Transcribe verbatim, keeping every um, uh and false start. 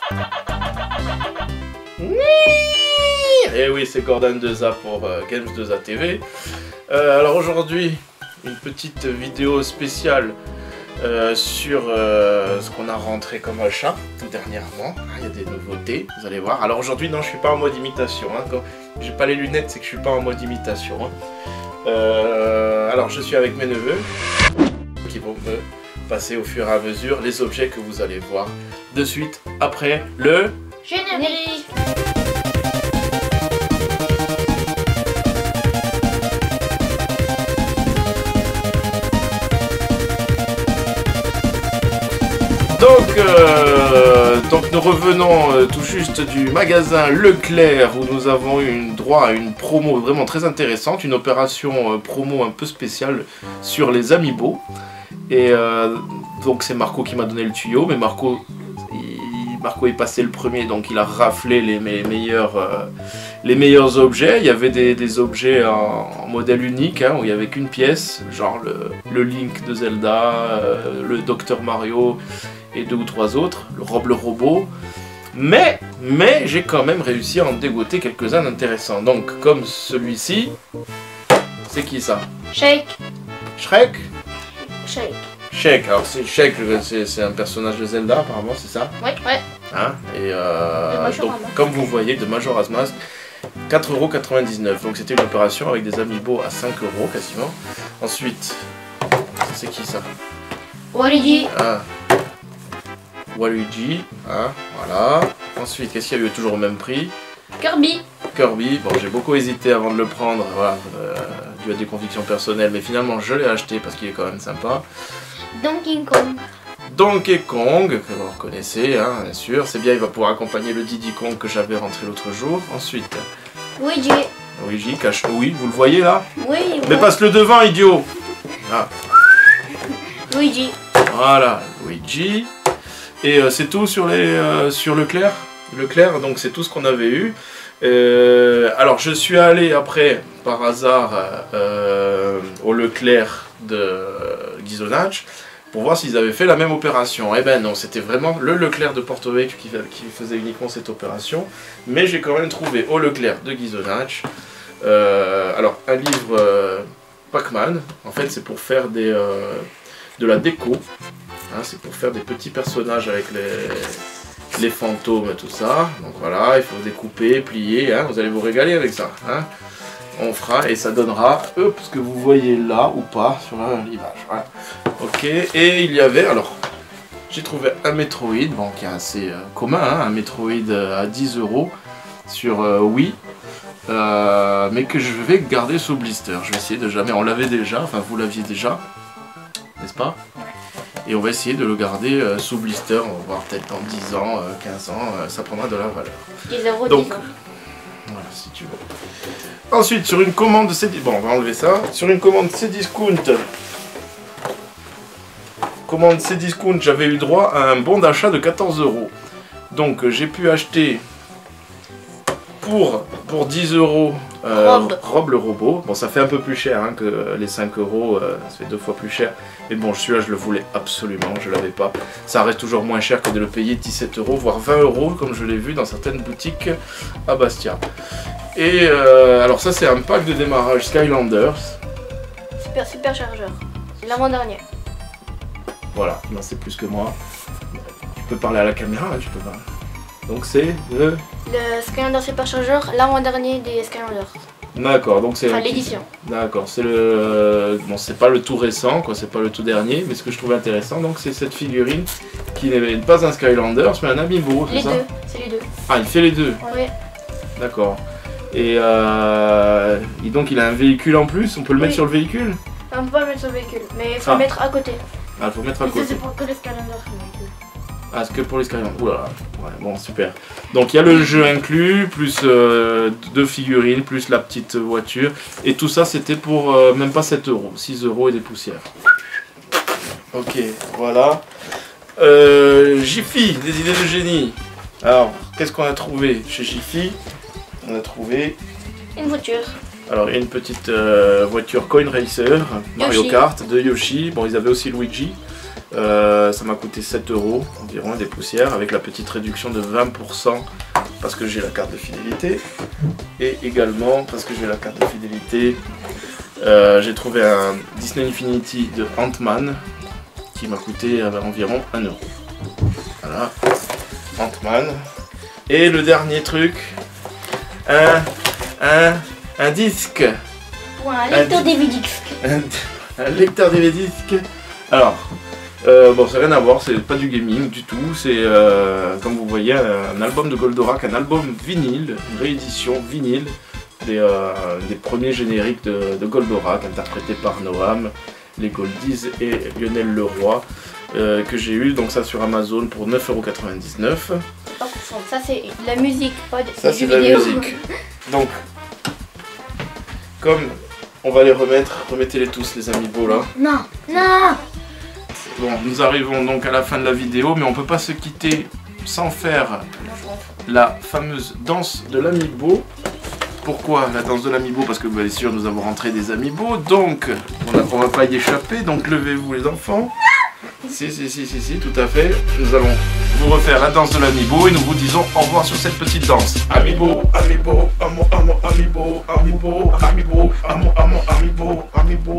Et oui, c'est Gordon deux A pour euh, Games deux A T V. Euh, alors aujourd'hui, une petite vidéo spéciale euh, sur euh, ce qu'on a rentré comme achat tout dernièrement. Ah, il y a des nouveautés, vous allez voir. Alors aujourd'hui, non, je suis pas en mode imitation. Hein. Quand j'ai pas les lunettes, c'est que je suis pas en mode imitation. Hein. Euh, alors je suis avec mes neveux qui vont me passer au fur et à mesure les objets que vous allez voir de suite après le générique. Donc, euh, donc nous revenons euh, tout juste du magasin Leclerc où nous avons eu une, droit à une promo vraiment très intéressante, une opération euh, promo un peu spéciale sur les Amiibo. Et euh, donc c'est Marco qui m'a donné le tuyau, mais Marco, il, Marco est passé le premier, donc il a raflé les, les, meilleurs, euh, les meilleurs objets. Il y avait des, des objets en, en modèle unique, hein, où il n'y avait qu'une pièce, genre le, le Link de Zelda, euh, le Docteur Mario et deux ou trois autres, le Rob le robot. Mais, mais j'ai quand même réussi à en dégoter quelques-uns d'intéressants. Donc comme celui-ci, c'est qui ça? Shake. Shrek? Shake. Shake, alors c'est Shake, c'est un personnage de Zelda apparemment, c'est ça? Ouais, ouais. Hein? Et euh, donc, comme vous voyez, de Majora's Mask, quatre euros quatre-vingt-dix-neuf. Donc c'était une opération avec des Amiibo à cinq euros quasiment. Ensuite, c'est qui ça? Waluigi. Ah. Waluigi, hein, voilà. Ensuite, qu'est-ce qu'il y a eu toujours au même prix? Kirby. Kirby, bon j'ai beaucoup hésité avant de le prendre, voilà, euh, dû à des convictions personnelles, mais finalement je l'ai acheté parce qu'il est quand même sympa. Donkey Kong. Donkey Kong, que vous reconnaissez, hein, bien sûr, c'est bien, il va pouvoir accompagner le Diddy Kong que j'avais rentré l'autre jour. Ensuite, Luigi. Luigi, cache, oui, vous le voyez là? Oui, mais oui. passe le devant, idiot. Ah. Luigi. Voilà, Luigi. Et euh, c'est tout sur, les, euh, sur Leclerc. Leclerc, donc c'est tout ce qu'on avait eu. Euh, alors je suis allé après, par hasard, euh, au Leclerc de Ghisonacci pour voir s'ils avaient fait la même opération. Eh ben non, c'était vraiment le Leclerc de Porto Vecchio qui, qui faisait uniquement cette opération. Mais j'ai quand même trouvé au Leclerc de Ghisonacci euh, alors un livre euh, Pac-Man. En fait c'est pour faire des, euh, de la déco. Hein, c'est pour faire des petits personnages avec les, les fantômes et tout ça. Donc voilà, il faut découper, plier, hein, vous allez vous régaler avec ça. Hein. On fera et ça donnera hop, ce que vous voyez là ou pas sur l'image. Voilà. Ok, et il y avait, alors, j'ai trouvé un Metroid, bon, qui est assez euh, commun, hein, un Metroid à dix euros sur euh, Wii. Euh, mais que je vais garder sous blister. Je vais essayer de jamais, on l'avait déjà, enfin vous l'aviez déjà, n'est-ce pas? Et on va essayer de le garder euh, sous blister, on va voir peut-être dans dix ans, euh, quinze ans, euh, ça prendra de la valeur. dix euros, donc, dix ans. Voilà, si tu veux. Ensuite, sur une commande de Cdiscount, bon, on va enlever ça. Sur une commande Cdiscount, commande Cdiscount, j'avais eu droit à un bon d'achat de quatorze euros. Donc, euh, j'ai pu acheter pour, pour dix euros euh, Rob. Rob le robot. Bon, ça fait un peu plus cher hein, que les cinq euros, euh, ça fait deux fois plus cher. Mais bon, celui-là, je le voulais absolument, je l'avais pas. Ça reste toujours moins cher que de le payer dix-sept euros, voire vingt euros, comme je l'ai vu dans certaines boutiques à Bastia. Et euh, alors ça, c'est un pack de démarrage Skylanders. Super, super chargeur. C'est l'avant-dernier. Voilà, non, c'est plus que moi. Tu peux parler à la caméra, là, tu peux pas. Donc c'est le... Le Skylander Supercharger, l'avant-dernier des Skylanders. D'accord, donc c'est... Enfin, l'édition. D'accord, c'est le... Bon, c'est pas le tout récent, quoi, c'est pas le tout dernier, mais ce que je trouve intéressant, donc c'est cette figurine qui n'est pas un Skylanders, mais un Amiibo, c'est Les ça? deux, c'est les deux. Ah, il fait les deux? Oui. D'accord. Et, euh... Et donc il a un véhicule en plus, on peut le mettre Oui. sur le véhicule? On peut pas le mettre sur le véhicule, mais il faut Ah. le mettre à côté. Ah, il faut mettre à Et ça, côté. c'est pour que les Skylanders. le véhicule. Ah, c'est que pour les Skylanders. Oula, ouais, bon, super. Donc il y a le jeu inclus, plus euh, deux figurines, plus la petite voiture. Et tout ça, c'était pour euh, même pas sept euros, six euros et des poussières. Ok, voilà. Euh, Jiffy, des idées de génie. Alors, qu'est-ce qu'on a trouvé chez Jiffy? On a trouvé... Une voiture. Alors, il y a une petite euh, voiture Coin Racer, Mario Yoshi. Kart, de Yoshi. Bon, ils avaient aussi Luigi. Euh, ça m'a coûté sept euros environ, des poussières, avec la petite réduction de vingt pour cent parce que j'ai la carte de fidélité. Et également parce que j'ai la carte de fidélité, euh, j'ai trouvé un Disney Infinity de Ant-Man qui m'a coûté euh, environ un euro. Voilà, Ant-Man. Et le dernier truc, un, un, un disque. Ouais, un lecteur D V D. Un, un lecteur D V D. Alors, euh, bon, ça n'a rien à voir, c'est pas du gaming du tout. C'est, euh, comme vous voyez, un album de Goldorak, un album vinyle, une réédition vinyle des, euh, des premiers génériques de, de Goldorak, interprétés par Noam, les Goldies et Lionel Leroy, euh, que j'ai eu, donc ça sur Amazon pour neuf euros quatre-vingt-dix-neuf. Ça c'est de la musique, pas de Ça c'est de la musique. Donc, comme on va les remettre, remettez-les tous les amiibo là. Non, non. Bon, nous arrivons donc à la fin de la vidéo, mais on peut pas se quitter sans faire la fameuse danse de l'amiibo. Pourquoi la danse de l'amiibo? Parce que bien sûr nous avons rentré des amiibo, donc on ne va pas y échapper, donc levez-vous les enfants. Si, si, si, si, si, tout à fait. Nous allons vous refaire la danse de l'amiibo et nous vous disons au revoir sur cette petite danse. Amiibo, amiibo, amo, amo, amiibo, amiibo, amiibo, amo, amo, amiibo, amiibo.